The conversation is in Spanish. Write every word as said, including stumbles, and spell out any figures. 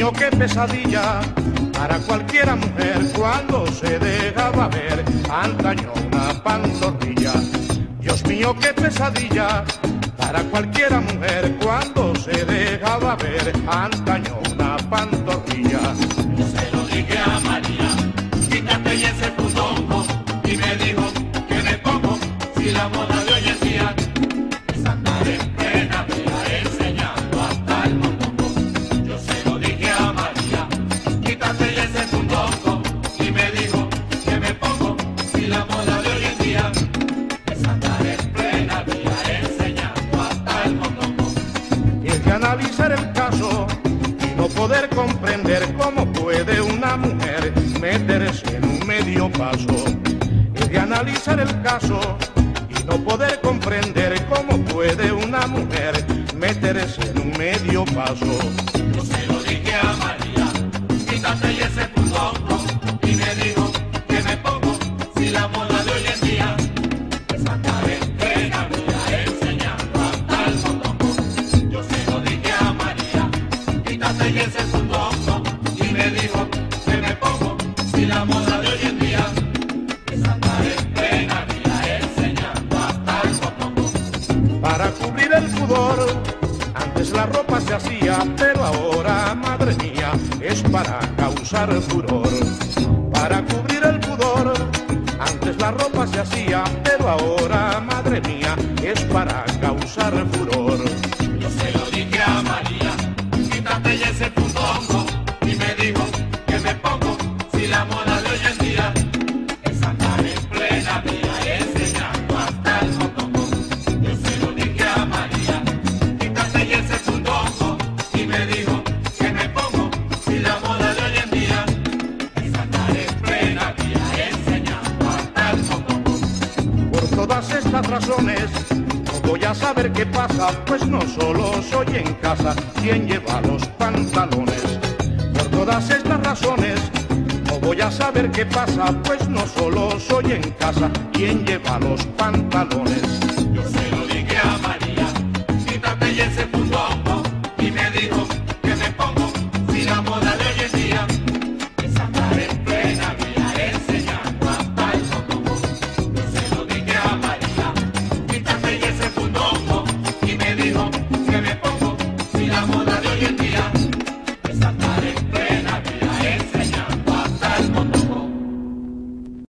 mío, qué pesadilla para cualquiera mujer cuando se dejaba ver antaño una pantorrilla. Dios mío, qué pesadilla para cualquiera mujer cuando se dejaba ver antaño una pantorrilla. Yo se lo dije a María, quítate y ese fundongo, y me dijo que me pongo si la moda de hoy en día es andar en plena vía enseñando hasta el mondongo. Yo se lo dije a María, quítate y ese fundongo, y me dijo que me pongo si la moda de hoy en día es andar en plena vía enseñando hasta el mondongo. Tienes que analizar el caso y no poder comprender cómo puede una mujer meterse en un medio paso. Tienes que analizar el caso y no poder comprender cómo puede una mujer meterse en un medio paso. Yo se lo dije a María, quítate y ese fundongo, y me dijo que me pongo si la moda de hoy en día es andar en plena vía enseñando hasta el mondongo. Yo se lo dije a María, quítate y ese fundongo, y me dijo que me pongo si la moda de hoy en día es andar en plena vía enseñando hasta el mondongo. Para cubrir el pudor, antes la ropa se hacía, pero ahora, madre mía, es para causar furor. Para cubrir el pudor, antes la ropa se hacía, pero ahora, madre mía, es para causar furor. Yo se lo dije a María, quítate y ese fundongo, y me dijo que me pongo si la moda de hoy en día es andar en plena vía enseñando hasta el mondongo. Yo se lo dije a María, quítate y ese fundongo, y me dijo que me pongo si la moda de hoy en día es andar en plena vía enseñando hasta el mondongo. Por todas estas razones, no voy a saber qué pasa, pues no solo soy en casa quien lleva los pantalones. Por todas estas razones, no voy a saber qué pasa, pues no solo soy en casa quien lleva los pantalones.